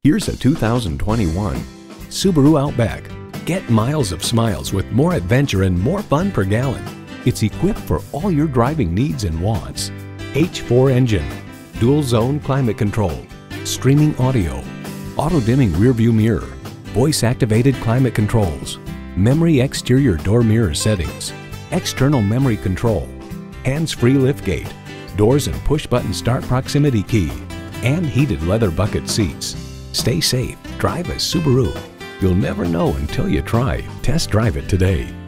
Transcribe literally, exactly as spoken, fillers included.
Here's a two thousand twenty-one Subaru Outback. Get miles of smiles with more adventure and more fun per gallon. It's equipped for all your driving needs and wants. H four engine, dual zone climate control, streaming audio, auto dimming rear view mirror, voice activated climate controls, memory exterior door mirror settings, external memory control, hands-free liftgate, doors and push button start proximity key, and heated leather bucket seats. Stay safe, drive a Subaru. You'll never know until you try. Test drive it today.